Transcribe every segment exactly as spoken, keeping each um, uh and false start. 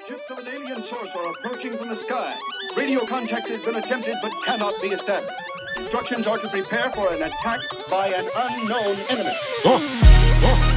Ships of an alien source are approaching from the sky. Radio contact has been attempted but cannot be established. Instructions are to prepare for an attack by an unknown enemy. Oh. Oh.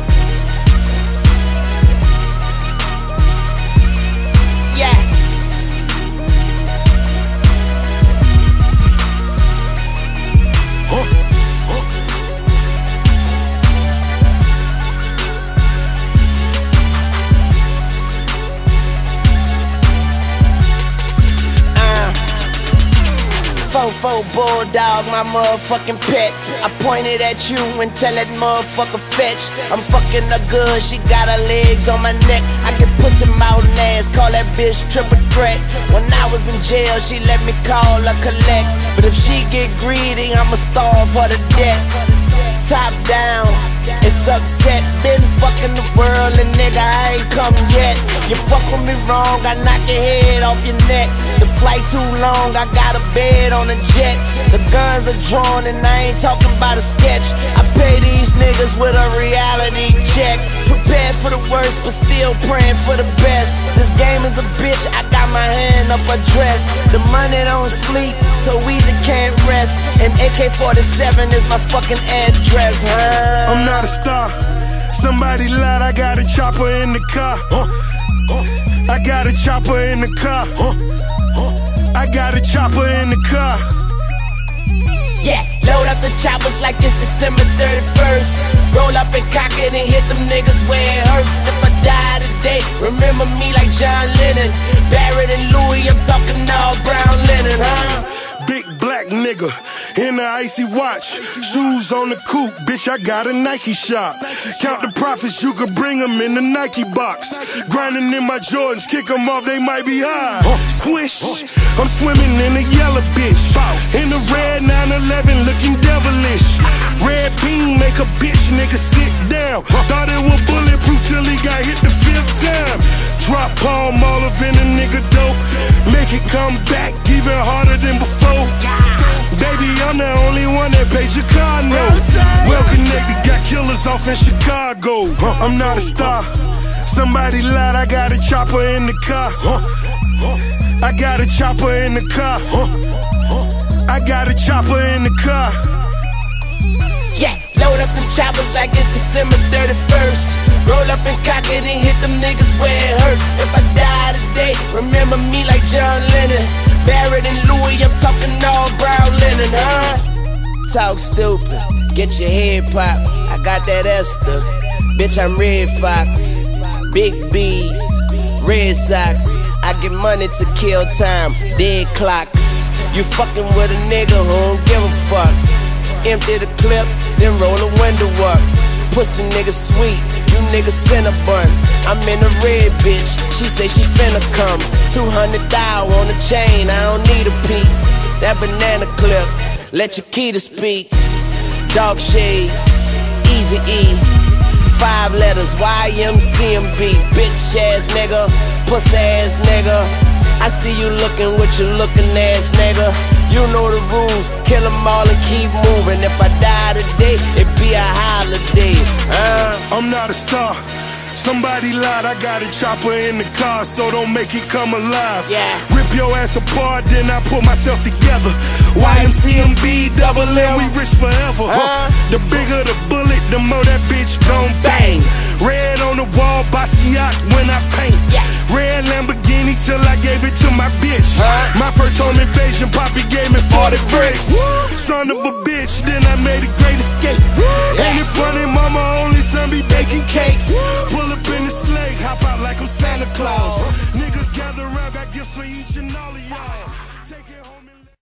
Fofo bulldog, my motherfucking pet. I pointed at you and tell that motherfucker fetch. I'm fucking her good, she got her legs on my neck. I get pussy mouth and ass, call that bitch triple threat. When I was in jail, she let me call her collect. But if she get greedy, I'ma starve her to death. Top down, it's upset. Been fucking the world and nigga, I ain't come yet. You fuck with me wrong, I knock your head off your neck. The flight too long, I got a bed on a jet. The guns are drawn and I ain't talking about a sketch. I pay these niggas with a reality check. Prepared for the worst but still praying for the best. This game is a bitch, I got my hand up her dress. The money don't sleep, so easy can't rest. And A K forty-seven is my fucking address, huh? I'm not a star, somebody lied, I got a chopper in the car. Huh? Huh? I got a chopper in the car. Huh? Huh? I got a chopper in the car. Yeah, load up the choppers like it's December thirty-first. Roll up and cock it and hit them niggas where it hurts. If I die today, remember me like John Lennon. Barrett and Louis, I'm talking all brown linen, huh? Big black nigga in the icy watch, shoes on the coupe, bitch, I got a Nike shop. Count the profits, you could bring them in the Nike box. Grinding in my Jordans, kick them off, they might be high. Swish, I'm swimming in a yellow bitch. In the red nine eleven, looking devilish. Red beam make a bitch nigga sit down. Thought it was bulletproof till he got hit the fifth time. Drop palm olive in a nigga dope, make it come back even harder than before. Baby, I'm the only one that paid your car note. Well connected, got killers off in Chicago. Huh, I'm not a star, somebody lied, I got a chopper in the car. Huh, I got a chopper in the car. Huh, I got a chopper in the car. Yeah, load up the choppers like it's December thirty-first. Roll up and cock it and hit them niggas where it hurts. If I die today, remember me like John Lennon. Barrett and Louis, I'm talking all brown linen, huh? Talk stupid, get your head popped. I got that Esther, bitch, I'm Red Fox. Big B's, Red Sox. I get money to kill time, dead clocks. You fucking with a nigga who don't give a fuck. Empty the clip, then roll the window up. Pussy nigga sweet, you niggas Cinnabon. I'm in a red bitch, she say she finna come. Two hundred thou on the chain, I don't need a piece. That banana clip, let your key to speak. Dog shades, Easy E. Five letters, Y M C M B. Bitch ass nigga, pussy ass nigga. I see you looking with your looking ass nigga. You know the rules, kill them all and keep moving. If I die today, it be a holiday, uh. I'm not a star, somebody lied, I got a chopper in the car, so don't make it come alive. Yeah. Rip your ass apart, then I put myself together. Y M C M B, double M, we rich forever. Huh? The bigger the bullet, the more that bitch gon' bang. Red on the wall, Basquiat when I paint. Yeah. Red Lamborghini till I gave it to my bitch. Huh? My first home invasion, Poppy gave me forty bricks. Woo. Son of a bitch, then I made a great escape. Woo. Ain't it funny, mama only son be baking cakes. Woo. Pull up in the sleigh, hop out like I'm Santa Claus. Niggas gather around, got gifts for each and all.